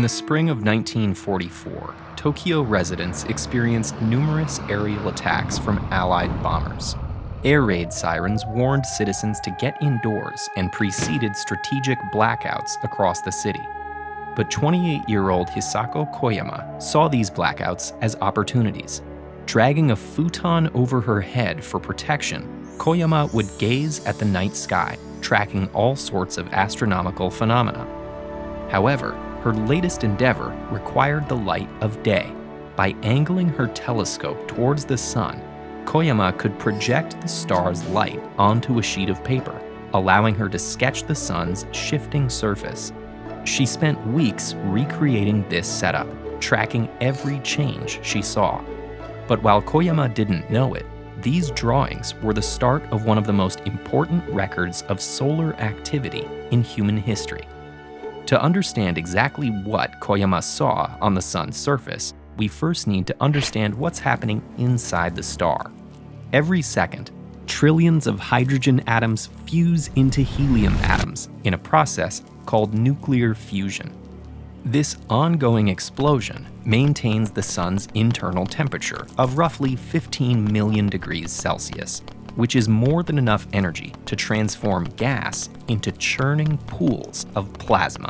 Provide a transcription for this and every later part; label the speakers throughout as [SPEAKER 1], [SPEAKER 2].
[SPEAKER 1] the spring of 1944, Tokyo residents experienced numerous aerial attacks from Allied bombers. Air raid sirens warned citizens to get indoors and preceded strategic blackouts across the city. But 28-year-old Hisako Koyama saw these blackouts as opportunities. Dragging a futon over her head for protection, Koyama would gaze at the night sky, tracking all sorts of astronomical phenomena. However, her latest endeavor required the light of day. By angling her telescope towards the sun, Koyama could project the star's light onto a sheet of paper, allowing her to sketch the sun's shifting surface. She spent weeks recreating this setup, tracking every change she saw. But while Koyama didn't know it, these drawings were the start of one of the most important records of solar activity in human history. To understand exactly what Koyama saw on the sun's surface, we first need to understand what's happening inside the star. Every second, trillions of hydrogen atoms fuse into helium atoms in a process called nuclear fusion. This ongoing explosion maintains the sun's internal temperature of roughly 15 million degrees Celsius, which is more than enough energy to transform gas into churning pools of plasma.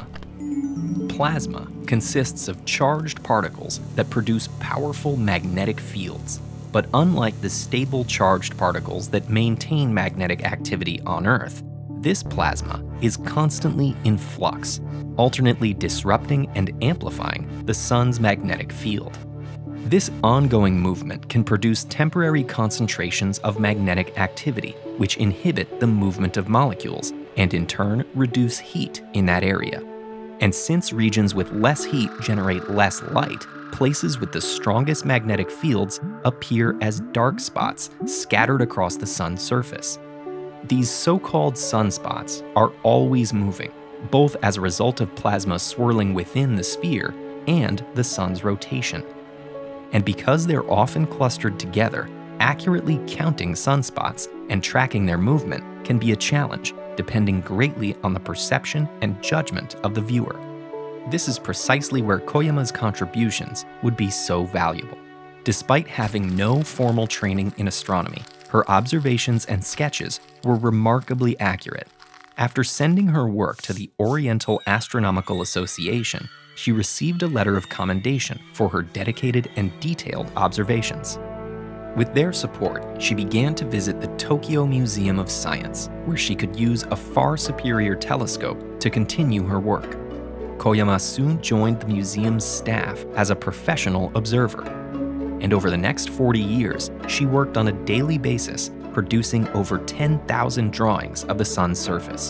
[SPEAKER 1] Plasma consists of charged particles that produce powerful magnetic fields. But unlike the stable charged particles that maintain magnetic activity on Earth, this plasma is constantly in flux, alternately disrupting and amplifying the sun's magnetic field. This ongoing movement can produce temporary concentrations of magnetic activity, which inhibit the movement of molecules and in turn reduce heat in that area. And since regions with less heat generate less light, places with the strongest magnetic fields appear as dark spots scattered across the sun's surface. These so-called sunspots are always moving, both as a result of plasma swirling within the sphere and the sun's rotation. And because they're often clustered together, accurately counting sunspots and tracking their movement can be a challenge, depending greatly on the perception and judgment of the viewer. This is precisely where Koyama's contributions would be so valuable. Despite having no formal training in astronomy, her observations and sketches were remarkably accurate. After sending her work to the Oriental Astronomical Association, she received a letter of commendation for her dedicated and detailed observations. With their support, she began to visit the Tokyo Museum of Science, where she could use a far superior telescope to continue her work. Koyama soon joined the museum's staff as a professional observer. And over the next 40 years, she worked on a daily basis, producing over 10,000 drawings of the sun's surface.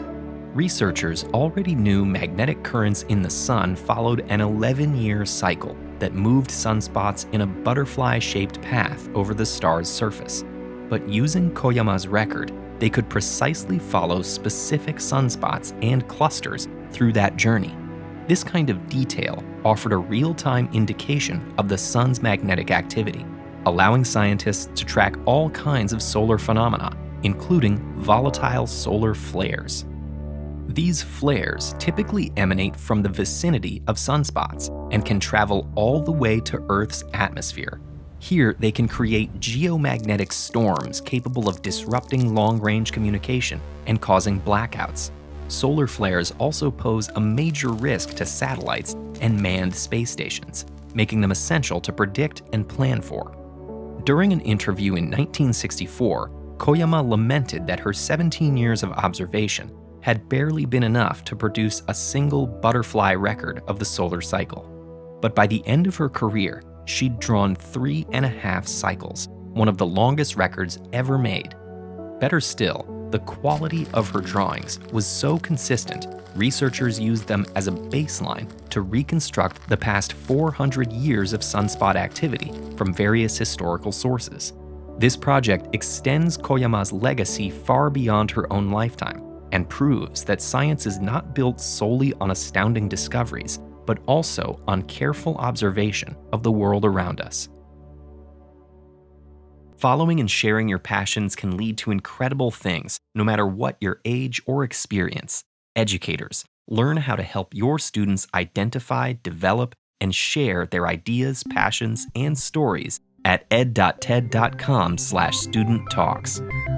[SPEAKER 1] Researchers already knew magnetic currents in the sun followed an 11-year cycle that moved sunspots in a butterfly-shaped path over the star's surface. But using Koyama's record, they could precisely follow specific sunspots and clusters through that journey. This kind of detail offered a real-time indication of the sun's magnetic activity, allowing scientists to track all kinds of solar phenomena, including volatile solar flares. These flares typically emanate from the vicinity of sunspots and can travel all the way to Earth's atmosphere. Here, they can create geomagnetic storms capable of disrupting long-range communication and causing blackouts. Solar flares also pose a major risk to satellites and manned space stations, making them essential to predict and plan for. During an interview in 1964, Koyama lamented that her 17 years of observation had barely been enough to produce a single butterfly record of the solar cycle. But by the end of her career, she'd drawn 3.5 cycles, one of the longest records ever made. Better still, the quality of her drawings was so consistent, researchers used them as a baseline to reconstruct the past 400 years of sunspot activity from various historical sources. This project extends Koyama's legacy far beyond her own lifetime and proves that science is not built solely on astounding discoveries, but also on careful observation of the world around us. Following and sharing your passions can lead to incredible things, no matter what your age or experience. Educators, Learn how to help your students identify, develop, and share their ideas, passions, and stories at ed.ted.com/studenttalks.